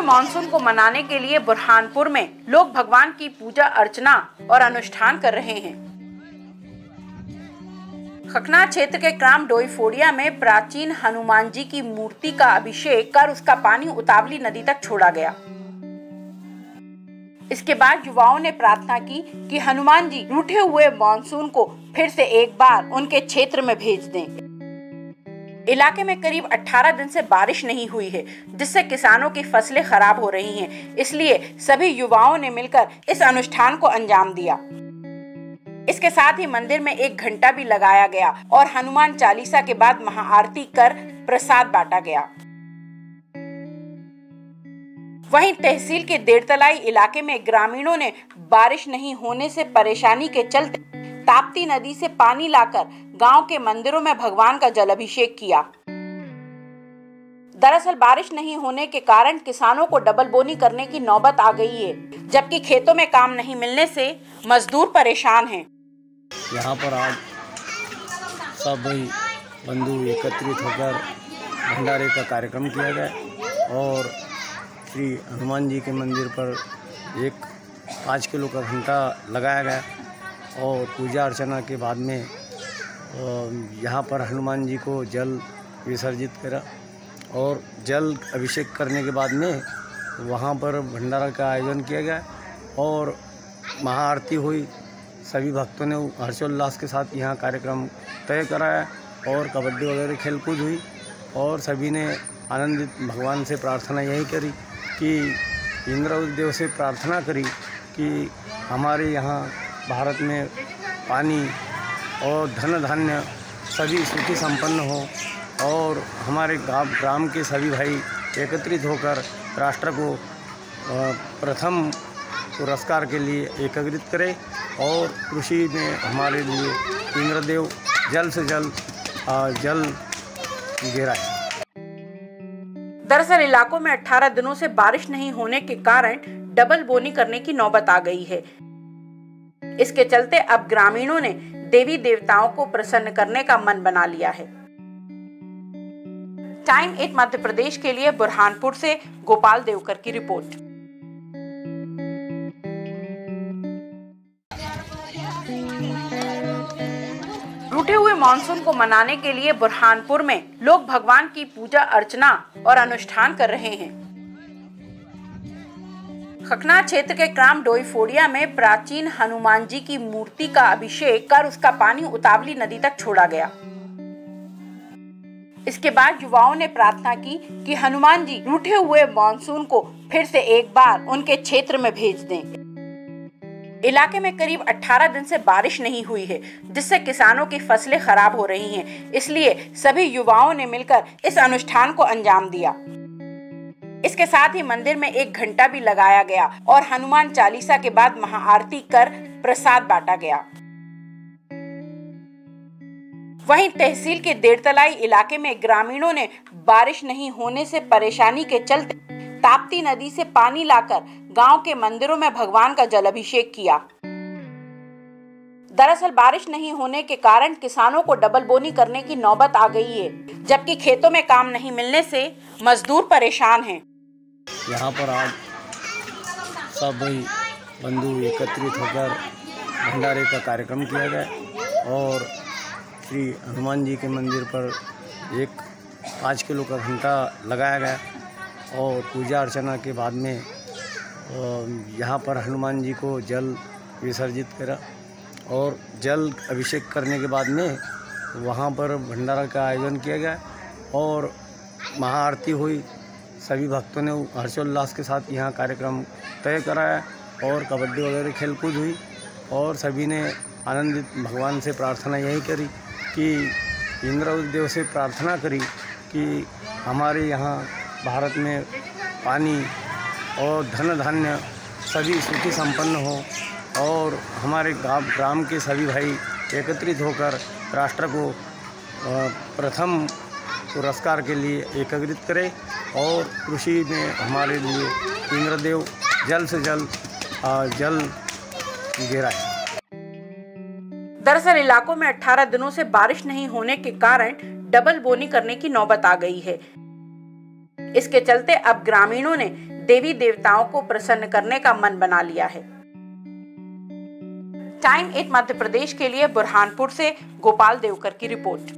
Monsoon को मनाने के लिए बुरहानपुर में लोग भगवान की पूजा अर्चना और अनुष्ठान कर रहे हैं। खकना क्षेत्र के ग्राम डोईफोड़िया में प्राचीन हनुमान जी की मूर्ति का अभिषेक कर उसका पानी उतावली नदी तक छोड़ा गया। इसके बाद युवाओं ने प्रार्थना की कि हनुमान जी रूठे हुए मानसून को फिर से एक बार उनके क्षेत्र में भेज दें। इलाके में करीब 18 दिन से बारिश नहीं हुई है, जिससे किसानों की फसलें खराब हो रही हैं। इसलिए सभी युवाओं ने मिलकर इस अनुष्ठान को अंजाम दिया। इसके साथ ही मंदिर में 1 घंटा भी लगाया गया और हनुमान चालीसा के बाद महाआरती कर प्रसाद बांटा गया। वहीं तहसील के देरतलाई इलाके में ग्रामीणों ने बारिश नहीं होने से परेशानी के चलते ताप्ती नदी से पानी लाकर गांव के मंदिरों में भगवान का जलाभिषेक किया। दरअसल बारिश नहीं होने के कारण किसानों को डबल बोनी करने की नौबत आ गई है, जबकि खेतों में काम नहीं मिलने से मजदूर परेशान हैं। यहाँ पर आज सब बंधु एकत्रित होकर भंडारे का कार्यक्रम किया गया और श्री हनुमान जी के मंदिर पर 5 किलो का घंटा लगाया गया और पूजा अर्चना के बाद में यहाँ पर हनुमान जी को जल विसर्जित करा और जल अभिषेक करने के बाद में वहाँ पर भंडारा का आयोजन किया गया और महाआरती हुई। सभी भक्तों ने हर्षोल्लास के साथ यहाँ कार्यक्रम तय कराया और कबड्डी वगैरह खेलकूद हुई और सभी ने आनंदित भगवान से प्रार्थना यही करी कि इंद्रदेव से प्रार्थना करी कि हमारे यहाँ भारत में पानी और धन धान्य सभी सुखी संपन्न हो और हमारे ग्राम के सभी भाई एकत्रित होकर राष्ट्र को प्रथम पुरस्कार के लिए एकत्रित करें और कृषि में हमारे लिए इंद्रदेव जल्द से जल्द जल गिराए। दरअसल इलाकों में 18 दिनों से बारिश नहीं होने के कारण डबल बोनी करने की नौबत आ गई है। इसके चलते अब ग्रामीणों ने देवी देवताओं को प्रसन्न करने का मन बना लिया है। टाइम 8 मध्य प्रदेश के लिए बुरहानपुर से गोपाल देवकर की रिपोर्ट। रूठे हुए मानसून को मनाने के लिए बुरहानपुर में लोग भगवान की पूजा अर्चना और अनुष्ठान कर रहे हैं। खकना क्षेत्र के ग्राम डोईफोड़िया में प्राचीन हनुमान जी की मूर्ति का अभिषेक कर उसका पानी उतावली नदी तक छोड़ा गया। इसके बाद युवाओं ने प्रार्थना की कि हनुमान जी रूठे हुए मानसून को फिर से एक बार उनके क्षेत्र में भेज दें। इलाके में करीब 18 दिन से बारिश नहीं हुई है, जिससे किसानों की फसलें खराब हो रही हैं। इसलिए सभी युवाओं ने मिलकर इस अनुष्ठान को अंजाम दिया। इसके साथ ही मंदिर में 1 घंटा भी लगाया गया और हनुमान चालीसा के बाद महाआरती कर प्रसाद बांटा गया। वहीं तहसील के देरतलाई इलाके में ग्रामीणों ने बारिश नहीं होने से परेशानी के चलते ताप्ती नदी से पानी लाकर गांव के मंदिरों में भगवान का जलाभिषेक किया। दरअसल बारिश नहीं होने के कारण किसानों को डबल बोनी करने की नौबत आ गई है, जबकि खेतों में काम नहीं मिलने से मजदूर परेशान हैं। यहाँ पर आज सब बंधु एकत्रित होकर भंडारे का कार्यक्रम किया गया और श्री हनुमान जी के मंदिर पर 5 किलो का घंटा लगाया गया और पूजा अर्चना के बाद में यहाँ पर हनुमान जी को जल विसर्जित करा और जल अभिषेक करने के बाद में वहाँ पर भंडारा का आयोजन किया गया और महाआरती हुई। सभी भक्तों ने हर्षोल्लास के साथ यहाँ कार्यक्रम तय कराया और कबड्डी वगैरह खेलकूद हुई और सभी ने आनंदित भगवान से प्रार्थना यही करी कि इंद्रदेव से प्रार्थना करी कि हमारे यहाँ भारत में पानी और धन धान्य सभी सुखी संपन्न हो और हमारे ग्राम के सभी भाई एकत्रित होकर राष्ट्र को प्रथम पुरस्कार के लिए एकत्रित करें और कृषि में हमारे लिए इंद्रदेव जल्द से जल्द जल गिराए। दरअसल इलाकों में 18 दिनों से बारिश नहीं होने के कारण डबल बोनी करने की नौबत आ गई है। इसके चलते अब ग्रामीणों ने देवी देवताओं को प्रसन्न करने का मन बना लिया है। टाइम 8 मध्य प्रदेश के लिए बुरहानपुर से गोपाल देवकर की रिपोर्ट।